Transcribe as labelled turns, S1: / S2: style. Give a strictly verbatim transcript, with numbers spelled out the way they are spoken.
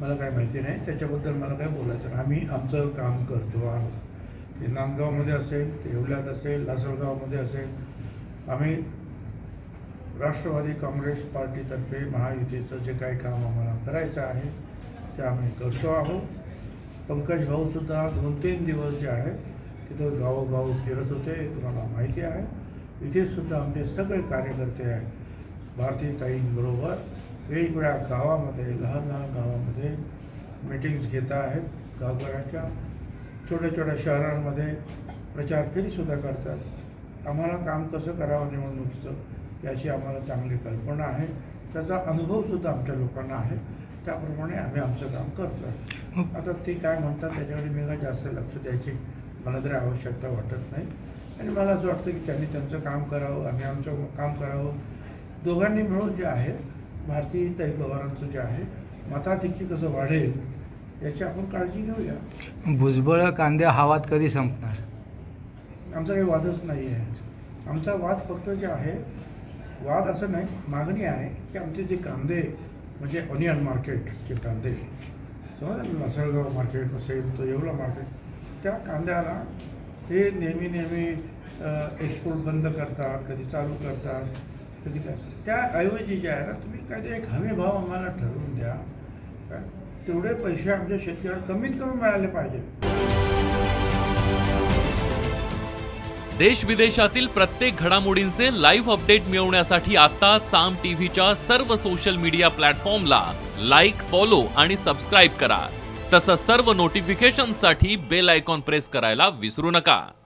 S1: मला काय माहिती नाही, त्याच्याबद्दल मला काय बोलायचं नाही. आम्ही आमचं काम करतो आहोत. ते नांदगावमध्ये असेल, ते येवल्यात असेल, लासलगावमध्ये असेल, आम्ही राष्ट्रवादी काँग्रेस पार्टीतर्फे महायुतीचं जे काही काम आम्हाला करायचं आहे ते आम्ही करतो आहोत. पंकज भाऊसुद्धा दोन तीन दिवस जे आहे तिथं गावोगाव फिरत होते, तुम्हाला माहिती आहे. इथे सुद्धा आमचे सगळे कार्यकर्ते आहेत भारतीताईंबरोबर वेगवेगळ्या गावामध्ये, लहान लहान गावामध्ये मीटिंग्स घेत आहेत. गावकऱ्यांच्या छोट्या छोट्या शहरांमध्ये प्रचार फेरीसुद्धा करतात. आम्हाला काम कसं करावं निवडणुकीचं याची आम्हाला चांगली कल्पना आहे, त्याचा अनुभवसुद्धा आमच्या लोकांना आहे. त्याप्रमाणे आम्ही आमचं काम करतो आहे. आता ते काय म्हणतात त्याच्याकडे मी काय जास्त लक्ष द्यायची मला तरी आवश्यकता वाटत नाही. आणि मला असं वाटतं की त्यांनी त्यांचं काम करावं, आम्ही आमचं काम करावं. दोघांनी मिळून जे आहे भारतीताई पवारांचं जे आहे मताधिक्य कसं वाढेल याची आपण काळजी घेऊया.
S2: भुजबळ कांद्या हवात कधी संपणार?
S1: आमचा काही वादच नाही आहे. आमचा वाद फक्त जे आहे, वाद असं नाही, मागणी आहे की आमचे जे कांदे म्हणजे ऑनियन मार्केटचे कांदे समजा लासलगाव मार्केट असेल तर येवला मार्केट, त्या कांद्याला हे नेहमी नेहमी एक्सपोर्ट बंद करतात, कधी चालू करतात, कधी काय. त्याऐवजी जे आहे ना, तुम्ही काहीतरी एक हमी भाव आम्हाला ठरवून द्या. काय तेवढे पैसे आमच्या शेतकऱ्याला कमीत कमी मिळाले पाहिजे.
S3: देश विदेशातील प्रत्येक घडामोडींचे लाईव्ह अपडेट मिळवण्यासाठी आता साम टीव्हीच्या सर्व सोशल मीडिया प्लॅटफॉर्मला लाईक, फॉलो आणि सबस्क्राईब करा. तसंच सर्व नोटिफिकेशनसाठी बेल आयकॉन प्रेस करायला विसरू नका.